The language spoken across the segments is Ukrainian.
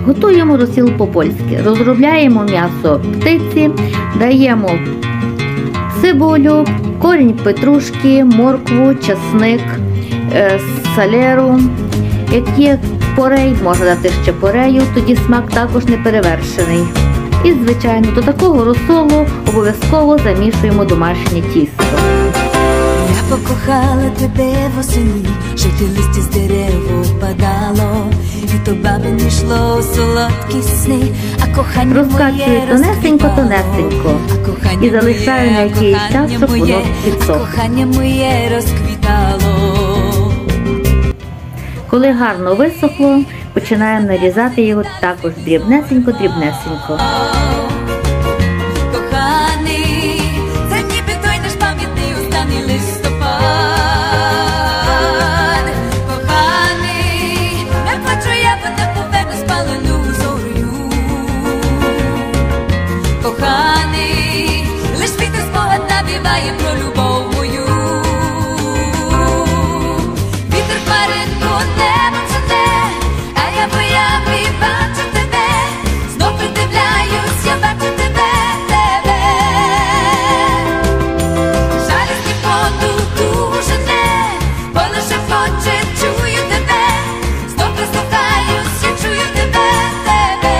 Готуємо розсіл по-польськи. Розробляємо м'ясо птиці, даємо цибулю, корінь петрушки, моркву, часник, салеру. Як є порей, можна дати ще порею, тоді смак також не перевершений. І, звичайно, до такого розсолу обов'язково замішуємо домашнє тісто. Я покохала тебе восені, жовті листя з дерев опадало, і то бабине йшло у солодкі сни, а кохання розкачую тонесенько-тонесенько і залишаю на якийсь час, щоб воно підсохло. Кохання моє розквітало. Коли гарно висохло, починаємо нарізати його також дрібнесенько-дрібнесенько. Коханий, це ніби той наш пам'ятний останній листопад. Коханий, не плачу я, бо не поверну спалену зорю. Коханий, лиш вітер спогад навіває про любов мою. Вітер хмаринку небом жене, а я в уяві бачу тебе. Знов придивляюсь, я бачу тебе, тебе. Жалісний подух душу жене, поле шепоче, чую тебе. Знов прислухаюсь, я чую тебе, тебе.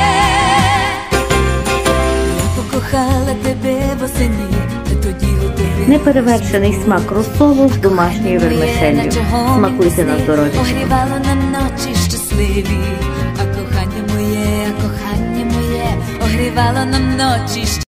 Я покохала тебе восени, ти тоді готовий. Неперевершений смак розсолу з домашньою вермишеллю. Смакуйте на здоров'я. Огрівало нам ночі щасливі, а кохання моє, огрівало нам ночі щасливі.